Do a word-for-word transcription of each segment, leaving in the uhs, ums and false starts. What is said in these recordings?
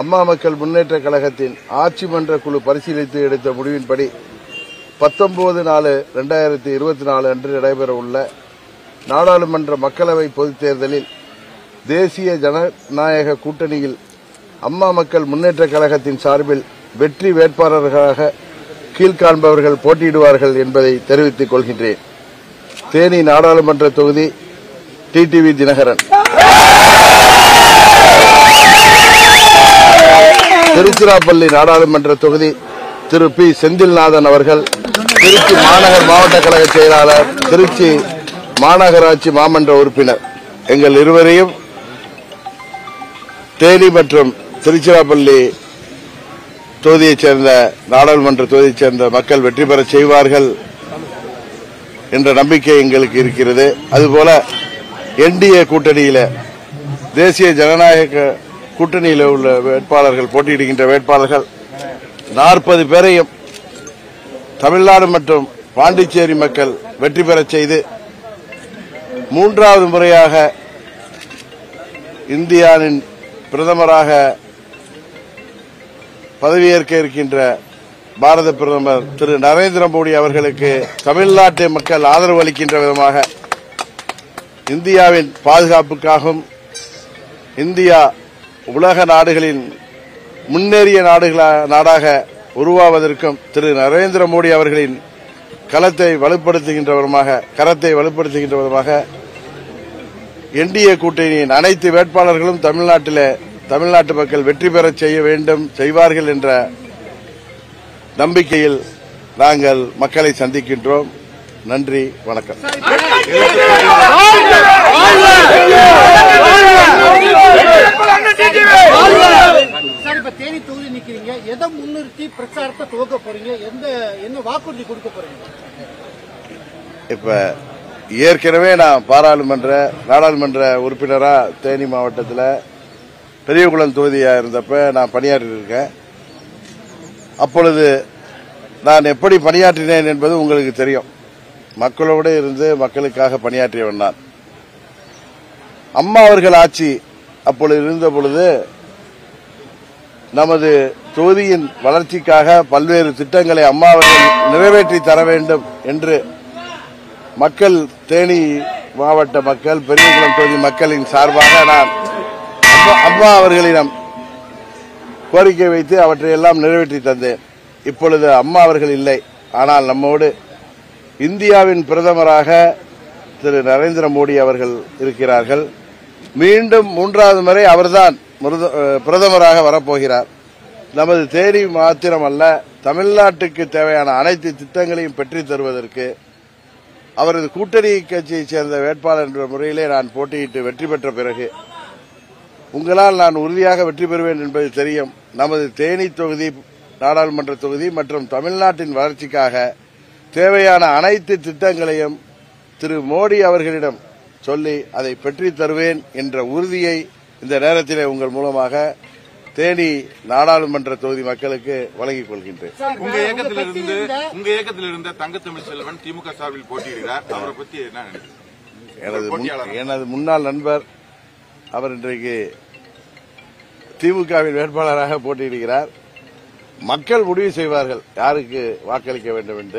அம்மா மக்கள் முன்னேற்ற கழகத்தின் ஆட்சி மன்ற குழு பரிசீலித்து எடுத்த முடிவின்படி பத்தொன்பது நாலு இரண்டாயிரத்தி இருபத்தி நாலு அன்று நடைபெறவுள்ள நாடாளுமன்ற மக்களவை பொதுத் தேர்தலில் தேசிய ஜனநாயக கூட்டணியில் அம்மா மக்கள் முன்னேற்ற கழகத்தின் சார்பில் வெற்றி வேட்பாளர்களாக கீழ்காண்பவர்கள் போட்டியிடுவார்கள் என்பதை தெரிவித்துக் கொள்கின்றேன். தேனி நாடாளுமன்ற தொகுதி டிடிவி தினகரன், திருச்சிராப்பள்ளி நாடாளுமன்ற தொகுதி திரு பி செந்தில்நாதன் அவர்கள், திருச்சி மாநகர் மாவட்ட கழக செயலாளர், திருச்சி மாநகராட்சி மாமன்ற உறுப்பினர். எங்கள் இருவரையும் தேனி மற்றும் திருச்சிராப்பள்ளி தொகுதியைச் சேர்ந்த நாடாளுமன்ற தொகுதியைச் சேர்ந்த மக்கள் வெற்றி பெற செய்வார்கள் என்ற நம்பிக்கை எங்களுக்கு இருக்கிறது. அதுபோல என்டிஏ கூட்டணியில தேசிய ஜனநாயக கூட்டணியில் உள்ள வேட்பாளர்கள் போட்டியிடுகின்ற வேட்பாளர்கள் நாற்பது பேரையும் தமிழ்நாடு மற்றும் பாண்டிச்சேரி மக்கள் வெற்றி பெறச் செய்து மூன்றாவது முறையாக இந்தியாவின் பிரதமராக பதவியேற்க இருக்கின்ற பாரத பிரதமர் திரு நரேந்திர மோடி அவர்களுக்கு தமிழ்நாட்டு மக்கள் ஆதரவு அளிக்கின்ற விதமாக இந்தியாவின் பாதுகாப்புக்காகவும் இந்தியா உலக நாடுகளின் முன்னேறிய நாடாக உருவாவதற்கும் திரு நரேந்திர மோடி அவர்களின் களத்தை வலுப்படுத்துகின்ற விதமாக கரத்தை வலுப்படுத்துகின்ற விதமாக என்டிஏ கூட்டணியின் அனைத்து வேட்பாளர்களும் தமிழ்நாட்டில் தமிழ்நாட்டு மக்கள் வெற்றி பெற செய்ய வேண்டும் செய்வார்கள் என்ற நம்பிக்கையில் நாங்கள் மக்களை சந்திக்கின்றோம். நன்றி, வணக்கம். சார், இப்ப தேனி தொகுதி நிக்கிறீங்க, எதை முன்னிறுத்தி பிரச்சாரத்தை துவக்க போறீங்க? எந்த என்ன வாக்குறுதி கொடுக்க போறீங்க? இப்ப ஏற்கனவே நான் பாராளுமன்ற நாடாளுமன்ற உறுப்பினரா தேனி மாவட்டத்தில் பெரியகுளம் தொகுதியா இருந்தப்ப நான் பணியாற்றி இருக்கேன். அப்பொழுது நான் எப்படி பணியாற்றினேன் என்பது உங்களுக்கு தெரியும். மக்களோடு இருந்து மக்களுக்காக பணியாற்றியவன் நான். அம்மா அவர்கள் ஆட்சி அப்பொழுது இருந்த பொழுது நமது தொகுதியின் வளர்ச்சிக்காக பல்வேறு திட்டங்களை அம்மா அவர்கள் நிறைவேற்றி தர வேண்டும் என்று மக்கள், தேனி மாவட்ட மக்கள், பெரியகுளம் தொகுதி மக்களின் சார்பாக நான் அம்மா அவர்களிடம் கோரிக்கை வைத்து அவற்றையெல்லாம் நிறைவேற்றி தந்தேன். இப்பொழுது அம்மா அவர்கள் இல்லை, ஆனால் நம்மோடு இந்தியாவின் பிரதமராக திரு நரேந்திர மோடி அவர்கள் இருக்கிறார்கள். மீண்டும் மூன்றாவது முறை அவர்தான் பிரதமராக வரப்போகிறார். நமது தேனி மாத்திரமல்ல, தமிழ்நாட்டுக்கு தேவையான அனைத்து திட்டங்களையும் பெற்றுத் தருவதற்கு அவரது கூட்டணி கட்சியைச் சேர்ந்த வேட்பாளர் என்ற முறையிலே நான் போட்டியிட்டு வெற்றி பெற்ற பிறகு உங்களால் நான் உறுதியாக வெற்றி பெறுவேன் என்பது தெரியும். நமது தேனி தொகுதி நாடாளுமன்ற தொகுதி மற்றும் தமிழ்நாட்டின் வளர்ச்சிக்காக தேவையான அனைத்து திட்டங்களையும் திரு மோடி அவர்களிடம் சொல்லி அதை பெற்றுத் தருவேன் என்ற உறுதியை இந்த நேரத்தில் உங்கள் மூலமாக தேனி நாடாளுமன்ற தொகுதி மக்களுக்கு வழங்கிக் கொள்கின்றேன். உங்க இயக்கத்திலிருந்து உங்க இயக்கத்தில் இருந்த தங்கத்தமிழ் செல்வன் திமுக சார்பில் போட்டியிடுகிறார். அவரை பத்தி என்ன நினைக்கிறீங்க? எனது முன்னாள் நண்பர் அவர் இன்றைக்கு திமுகவின் வேட்பாளராக போட்டியிடுகிறார். மக்கள் முடிவு செய்வார்கள் யாருக்கு வாக்களிக்க வேண்டும் என்று.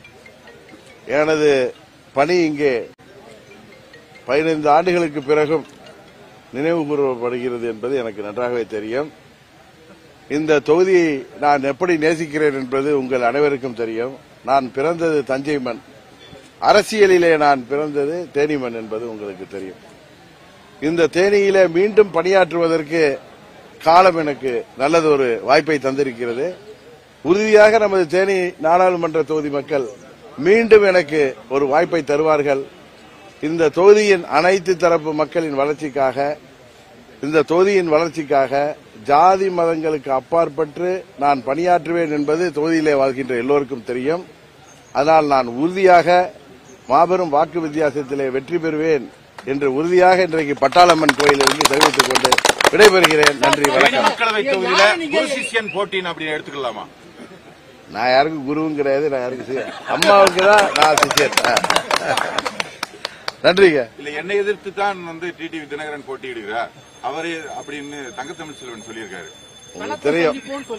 எனது பணி இங்கே பதினைந்து ஆண்டுகளுக்கு பிறகும் நினைவு கூறப்படுகிறது என்பது எனக்கு நன்றாகவே தெரியும். இந்த தொகுதியை நான் எப்படி நேசிக்கிறேன் என்பது உங்கள் அனைவருக்கும் தெரியும். நான் பிறந்தது தஞ்சை மண், அரசியலிலே நான் பிறந்தது தேனி மண் என்பது உங்களுக்கு தெரியும். இந்த தேனியிலே மீண்டும் பணியாற்றுவதற்கு காலம் எனக்கு நல்லதொரு வாய்ப்பை தந்திருக்கிறது. உறுதியாக நமது தேனி நாடாளுமன்ற தொகுதி மக்கள் மீண்டும் எனக்கு ஒரு வாய்ப்பை தருவார்கள். இந்த தொகுதியின் அனைத்து தரப்பு மக்களின் வளர்ச்சிக்காக, இந்த தொகுதியின் வளர்ச்சிக்காக ஜாதி மதங்களுக்கு அப்பாற்பட்டு நான் பணியாற்றுவேன் என்பது தொகுதியிலே வாழ்கின்ற எல்லோருக்கும் தெரியும். அதனால் நான் உறுதியாக மாபெரும் வாக்கு வித்தியாசத்திலே வெற்றி பெறுவேன் என்று உறுதியாக இன்றைக்கு பட்டாளம்மன் கோயிலிருந்து தெரிவித்துக் கொண்டு விடைபெறுகிறேன். நன்றி, வணக்கம். மக்களவை தொகுதியில் குரு சிஷ்யன் போட்டின்னு அப்படின்னு எடுத்துக்கலாமா? நான் யாருக்கும் குருவும் கிடையாது, நான் யாருக்கு அம்மாவுக்கு தான் நான் சிஷ்யன். நன்றிங்க. இல்ல, என்னை எதிர்த்து தான் வந்து டிடிவி தினகரன் போட்டியிடுகிறார் அவரே அப்படின்னு தங்கத்தமிழ் செல்வன் சொல்லியிருக்காரு. உங்களுக்கு தெரியும்,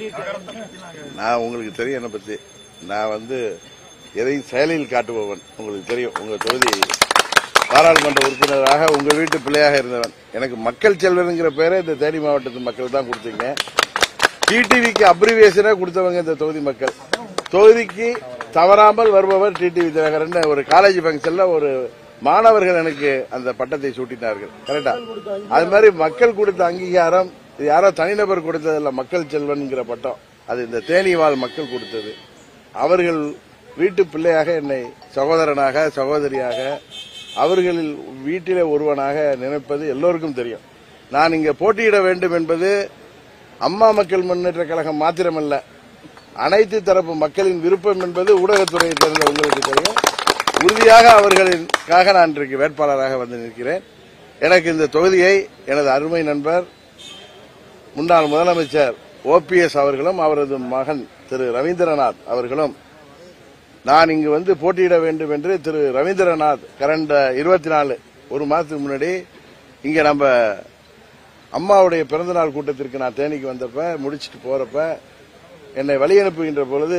நான் உங்களுக்கு தெரியும் என்னை பத்தி. நான் வந்து எதையும் செயலில் காட்டுபவன். உங்களுக்கு தெரியும், உங்க தொகுதி பாராளுமன்ற உறுப்பினராக உங்க வீட்டு பிள்ளையாக இருந்தவன். எனக்கு மக்கள் செல்வன்ங்கிற பேரை இந்த தேனி மாவட்டத்து மக்கள் தான் கொடுத்தீங்க. டிடிவிக்கு அப்ரிவியேஷனே கொடுத்தவங்க இந்த தொகுதி மக்கள். தொகுதிக்கு தவறாமல் வருபவர் டிடிவி தினகரன். ஒரு காலேஜ் பங்கன்ல ஒரு மாணவர்கள் எனக்கு அந்த பட்டத்தை சூட்டினார்கள். கரெக்டா? அது மாதிரி மக்கள் கொடுத்த அங்கீகாரம் இது யாரோ தனிநபர் கொடுத்ததில்ல. மக்கள் செல்வன்கிற பட்டம் அது இந்த தேனி வாழ் மக்கள் கொடுத்தது. அவர்கள் வீட்டு பிள்ளையாக என்னை சகோதரனாக சகோதரியாக அவர்களில் வீட்டிலே ஒருவனாக நினைப்பது எல்லோருக்கும் தெரியும். நான் இங்கே போட்டியிட வேண்டும் என்பது அம்மா மக்கள் முன்னேற்ற கழகம் மாத்திரமல்ல, அனைத்து தரப்பு மக்களின் விருப்பம் என்பது ஊடகத்துறையை சேர்ந்த உங்களுக்கு தெரியும். உறுதியாக அவர்களுக்காக நான் இன்றைக்கு வேட்பாளராக வந்து நிற்கிறேன். எனக்கு இந்த தொகுதியை எனது அருமை நண்பர் முன்னாள் முதலமைச்சர் ஓபிஎஸ் அவர்களும் அவரது மகன் திரு ரவீந்திரநாத் அவர்களும் நான் இங்கு வந்து போட்டியிட வேண்டும் என்று திரு ரவீந்திரநாத் கடந்த இருபத்தி நாலு ஒரு மாதத்துக்கு முன்னாடி இங்க நம்ம அம்மாவுடைய பிறந்தநாள் கூட்டத்திற்கு நான் தேனிக்கு வந்தப்ப முடிச்சுட்டு போறப்ப என்னை வழி அனுப்புகின்ற பொழுது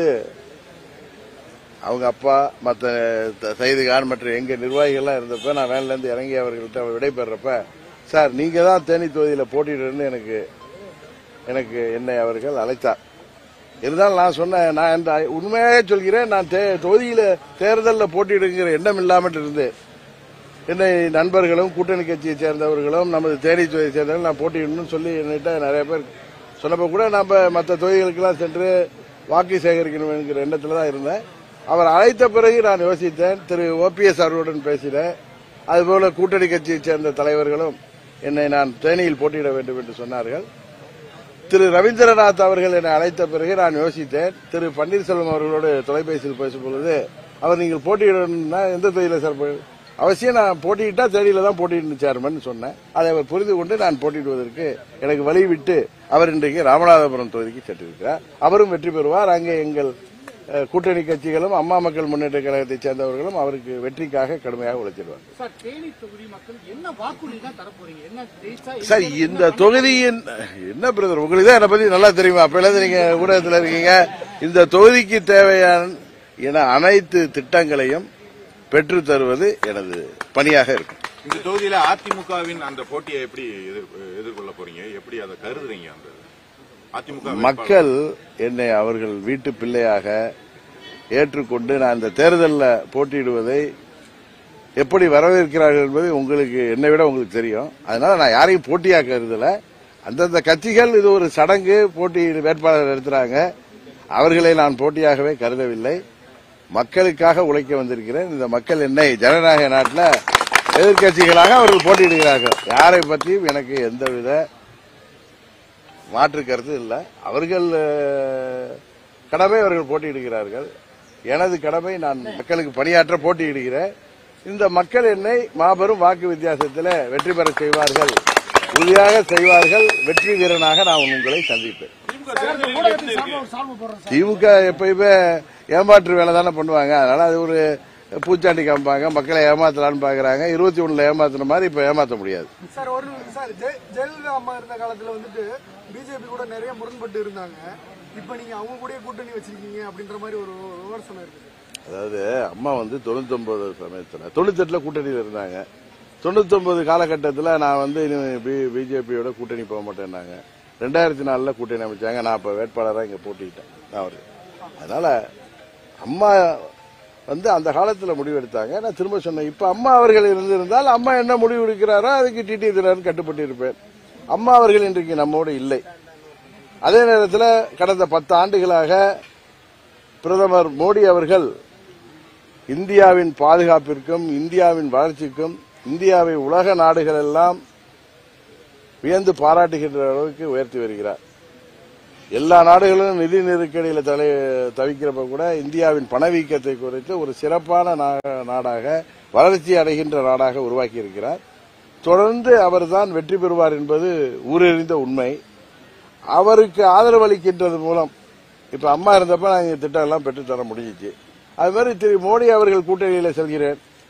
அவங்க அப்பா மற்ற சைதுகான் மற்ற எங்க நிர்வாகிகள்லாம் இருந்தப்ப நான் வேன்ல இருந்து இறங்கி அவர்கள்ட்ட விடைபெறப்ப, சார் நீங்க தான் தேனி தொகுதியில் போட்டியிடுன்னு எனக்கு எனக்கு என்னை அவர்கள் அழைத்தார். இருந்தாலும் நான் சொன்னேன், நான் உண்மையாக சொல்கிறேன், நான் தொகுதியில தேர்தலில் போட்டியிடுங்கிற எண்ணம் இல்லாமல் இருந்து என்னை நண்பர்களும் கூட்டணி கட்சியை சேர்ந்தவர்களும் நமது தேனி தொகுதியை சேர்ந்தவர்கள் நான் போட்டியிடணும்னு சொல்லி என்கிட்ட நிறைய பேர் சொன்னப்ப கூட நம்ம மற்ற தொகுதிகளுக்கெல்லாம் சென்று வாக்கு சேகரிக்கணும் என்கிற எண்ணத்தில் தான் இருந்தேன். அவர் அழைத்த பிறகு நான் யோசித்தேன். திரு ஓபிஎஸ் அவர்களுடன் பேசினேன். அதுபோல கூட்டணி கட்சியை சேர்ந்த தலைவர்களும் என்னை நான் தேனியில் போட்டியிட வேண்டும் என்று சொன்னார்கள். திரு ரவீந்திரநாத் அவர்கள் என்னை அழைத்த பிறகு நான் யோசித்தேன். திரு பன்னீர்செல்வம் அவர்களோடு தொலைபேசியில் பேசும்பொழுது அவர் நீங்கள் போட்டியிடணும்னா எந்த தொகுதியில் சார் அவசியம் நான் போட்டியிட்டா தேனியில தான் போட்டியிடணும் சேர்மன் சொன்னேன். அதை அவர் புரிந்து கொண்டு நான் போட்டியிடுவதற்கு எனக்கு வழி விட்டு அவர் இன்றைக்கு ராமநாதபுரம் தொகுதிக்கு சென்றிருக்கிறார். அவரும் வெற்றி பெறுவார். அங்கே எங்கள் கூட்டணி கட்சிகளும் அம்மா மக்கள் முன்னேற்ற கழகத்தை சேர்ந்தவர்களும் அவருக்கு வெற்றிக்காக கடுமையாக உழைச்சிடுவார். சார் இந்த தொகுதியின் என்ன பிரதர் உங்களுக்கு தான் என்னை பத்தி நல்லா தெரியுமா? அப்ப நீங்க ஊடகத்தில் இருக்கீங்க. இந்த தொகுதிக்கு தேவையான என அனைத்து திட்டங்களையும் பெற்று தருவது எனது பணியாக இருக்கும். இந்த தொகுதியில அதிமுகவின் அந்த போட்டியை எப்படி எதிர்கொள்ள போறீங்க? எப்படி அதை கருதுறீங்க? அந்த அதிமுக மக்கள் என்னை அவர்கள் வீட்டு பிள்ளையாக ஏற்றுக்கொண்டு நான் இந்த தேர்தலில் போட்டியிடுவதை எப்படி வரவேற்கிறார்கள் என்பது உங்களுக்கு என்னை விட உங்களுக்கு தெரியும். அதனால நான் யாரையும் போட்டியாக கருதல. அந்தந்த கட்சிகள் இது ஒரு சடங்கு, போட்டி வேட்பாளர் எடுத்துறாங்க. அவர்களை நான் போட்டியாகவே கருதவில்லை. மக்களுக்காக உழைக்க வந்திருக்கிறேன். இந்த மக்கள் என்னை ஜனநாயக நாட்டில் எதிர்கட்சிகளாக அவர்கள் போட்டியிடுகிறார்கள். யாரை பற்றியும் எனக்கு எந்தவித மாற்று கருத்து இல்லை. அவர்கள் கடமை அவர்கள் போட்டியிடுகிறார்கள். எனது கடமை நான் மக்களுக்கு பணியாற்ற போட்டியிடுகிறேன். இந்த மக்கள் என்னை மாபெரும் வாக்கு வித்தியாசத்தில் வெற்றி பெற செய்வார்கள், உறுதியாக செய்வார்கள். வெற்றி வீரனாக நான் உங்களை சந்திப்பேன். திமுக எப்பயுமே ஏமாற்று வேலை தானே பண்ணுவாங்க. அதனால அது ஒரு பூச்சாண்டி காமிப்பாங்க, மக்களை ஏமாத்தலான்னு பாக்குறாங்க. இருபத்தி ஒண்ணுல ஏமாத்தின மாதிரி இப்ப ஏமாத்த முடியாது. சார் ஒரு சார் ஜெயலலிதா அம்மா இருந்த காலத்துல வந்துட்டு பிஜேபி கூட நிறைய முரண்பட்டு இருந்தாங்க. இப்ப நீங்க அவங்க கூட கூட்டணி வச்சிருக்கீங்க அப்படின்ற மாதிரி ஒரு விமர்சனம் இருக்கு. அதாவது அம்மா வந்து தொண்ணூத்தி ஒன்பது சமயத்துல தொண்ணூத்தி எட்டுல கூட்டணியில் இருந்தாங்க. தொண்ணூத்தி ஒன்பது காலகட்டத்தில் நான் வந்து பிஜேபியோட கூட்டணி போக மாட்டேன்னாங்க. ரெண்டாயிரத்தி நாலுல கூட்டணி அமைச்சாங்க. நான் இப்ப வேட்பாளராக இங்க போட்டிக்கிட்டேன். அவரு அதனால அம்மா வந்து அந்த காலத்துல முடிவெடுத்தாங்க. நான் திரும்ப சொன்னேன், இப்ப அம்மா அவர்கள் இருந்திருந்தால் அம்மா என்ன முடிவு எடுக்கிறாரோ அதுக்கு டிடி தினகரன் கட்டுப்பட்டு இருப்பேன். அம்மா அவர்கள் இன்றைக்கு நம்மோடு இல்லை. அதே நேரத்தில் கடந்த பத்து ஆண்டுகளாக பிரதமர் மோடி அவர்கள் இந்தியாவின் பாதுகாப்பிற்கும் இந்தியாவின் வளர்ச்சிக்கும் இந்தியாவை உலக நாடுகள் எல்லாம் வியந்து பாராட்டுகின்ற அளவுக்கு உயர்த்தி வருகிறார். எல்லா நாடுகளும் நிதி நெருக்கடியில் தலை தவிக்கிறப்ப கூட இந்தியாவின் பணவீக்கத்தை குறைத்து ஒரு சிறப்பான நாடாக வளர்ச்சி அடைகின்ற நாடாக உருவாக்கி இருக்கிறார். தொடர்ந்து அவர்தான் வெற்றி பெறுவார் என்பது ஊரறிந்த உண்மை. அவருக்கு ஆதரவு அளிக்கின்றது மூலம் இப்ப அம்மா இருந்தப்ப நாங்கள் திட்டம் எல்லாம் பெற்றுத்தர முடிஞ்சிச்சு. அது மாதிரி திரு மோடி அவர்கள் கூட்டணியில் செல்கிறேன்.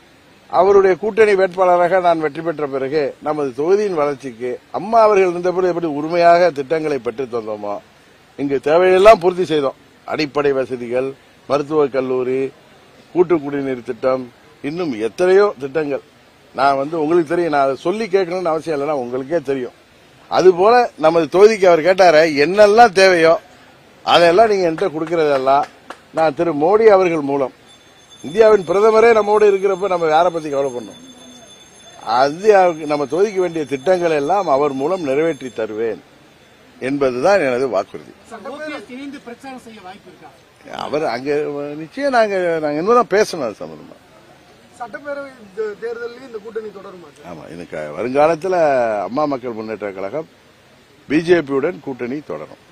அவருடைய கூட்டணி வேட்பாளராக நான் வெற்றி பெற்ற பிறகு நமது தொகுதியின் வளர்ச்சிக்கு அம்மா அவர்கள் இருந்தபோது எப்படி உரிமையாக திட்டங்களை பெற்றுத் தந்தோமோ இங்கு தேவையெல்லாம் பூர்த்தி செய்தோம். அடிப்படை வசதிகள், மருத்துவக் கல்லூரி, கூட்டு குடிநீர் திட்டம், இன்னும் எத்தனையோ திட்டங்கள். நான் வந்து உங்களுக்கு தெரியும், நான் அதை சொல்லி கேட்கணும்னு அவசியம் இல்லைன்னா உங்களுக்கே தெரியும். அதுபோல நமது தொகுதிக்கு அவர் கேட்டார என்னெல்லாம் தேவையோ அதெல்லாம் நீங்க என்கிட்ட கொடுக்கறதெல்லாம் நான் திரு மோடி அவர்கள் மூலம், இந்தியாவின் பிரதமரே நம்மோடு இருக்கிறப்ப நம்ம யாரை பத்தி கவலை பண்ணோம், அது நம்ம தொகுதிக்கு வேண்டிய திட்டங்கள் எல்லாம் அவர் மூலம் நிறைவேற்றி தருவேன் என்பதுதான் எனது வாக்குறுதி. இணைந்து பிரச்சாரம் செய்ய வாய்ப்பு இருக்கா? அவர் அங்க நிச்சயம் நாங்க நாங்க இன்னும் பேசணும் அது சம்பந்தமா. சட்டப்பேரவை தேர்தலையும் இந்த கூட்டணி தொடருமா? ஆமா, இந்த வருங்காலத்தில் அம்மா மக்கள் முன்னேற்ற கழகம் பிஜேபியுடன் கூட்டணி தொடரும்.